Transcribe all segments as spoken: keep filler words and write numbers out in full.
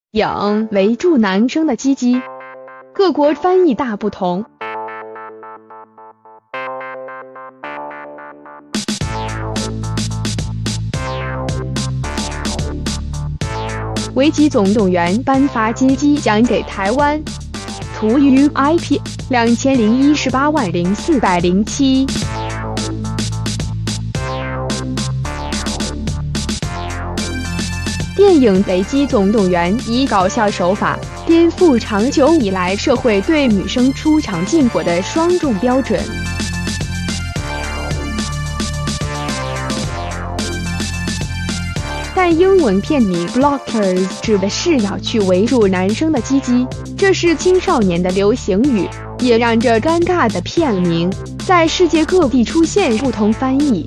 影围住男生的鸡鸡，各国翻译大不同。维基总动员颁发鸡鸡奖给台湾，图于 I P 两千零一十八万零四百零七。电影《维基总动员》以搞笑手法颠覆长久以来社会对女生出场禁果的双重标准。但英文片名 Blockers 指的是要去围住男生的鸡鸡，这是青少年的流行语，也让这尴尬的片名在世界各地出现不同翻译。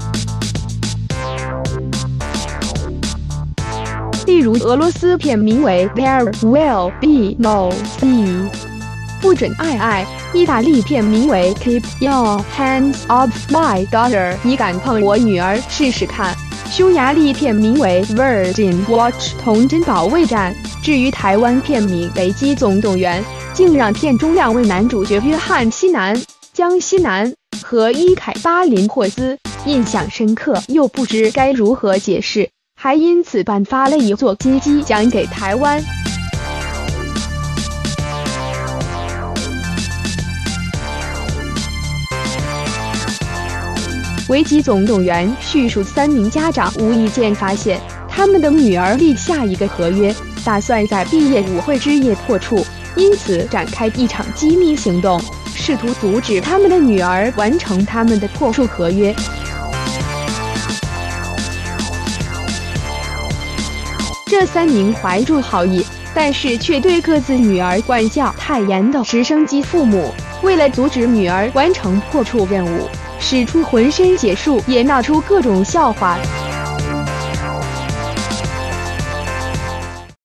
例如，俄罗斯片名为 There Will Be No Sea， 不准爱爱；意大利片名为 Keep Your Hands Off My Daughter， 你敢碰我女儿试试看；匈牙利片名为 Virgin Watch， 童真保卫战。至于台湾片名《维基总动员》，竟让片中两位男主角约翰西南、江西南和伊凯巴林霍斯印象深刻，又不知该如何解释。还因此颁发了一座鸡鸡奖给台湾。维基总动员叙述三名家长无意间发现他们的女儿立下一个合约，打算在毕业舞会之夜破处，因此展开一场机密行动，试图阻止他们的女儿完成他们的破处合约。这三名怀住好意，但是却对各自女儿管教太严的直升机父母，为了阻止女儿完成破处任务，使出浑身解数，也闹出各种笑话。